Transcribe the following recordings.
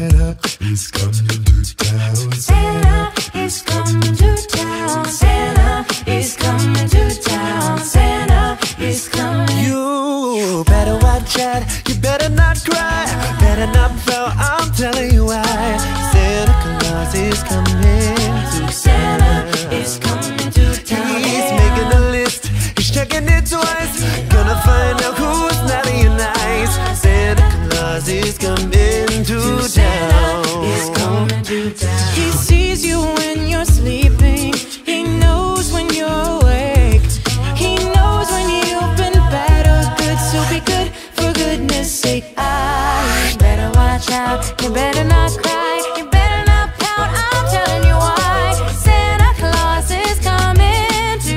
Santa is coming to town. Santa is coming to town. Santa is coming to town. Santa is coming. You better watch out. You better not cry. Better not pout. I'm telling you why. Santa Claus is coming to Santa is coming to town. He's making a list. He's checking it twice. Gonna find out who's naughty and nice. Santa Claus is coming to town. Is coming to town. He sees you when you're sleeping. He knows when you're awake. He knows when you've been bad or good. So be good for goodness sake. You better watch out. You better not cry. You better not pout. I'm telling you why. Santa Claus is coming to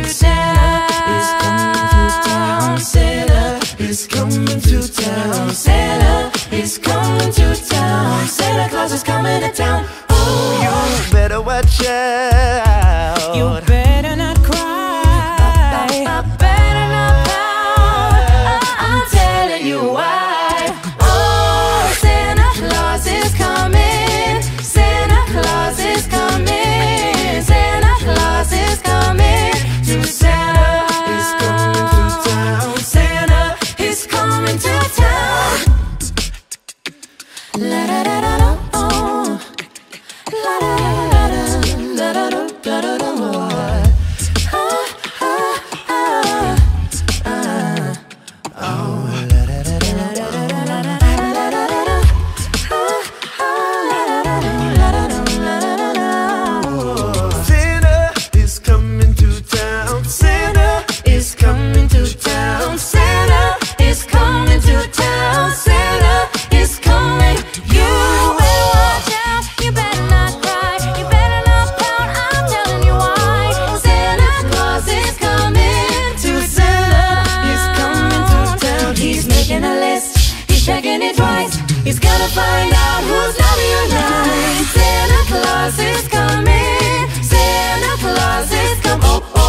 town. Santa is coming to town. Santa is coming to town. Santa Claus is coming to town. Oh, You better watch out. You better not cry. I better not pout. I'm telling you why. Oh, Santa Claus is coming. Santa Claus is coming. Santa Claus is coming to Santa is coming to town. Santa is coming to town. La da da da da. Oh. La da da da da da da da da da. Santa is coming to town. Santa is coming to town. Santa is coming to town. Santa is coming. You better watch out. You better not cry. You better not pout. I'm telling you why. Santa Claus is coming to Santa is coming to town. He's making a list. He's checking it twice. He's gonna find out who's naughty or nice. Santa Claus is coming. Santa Claus is coming. Oh, oh.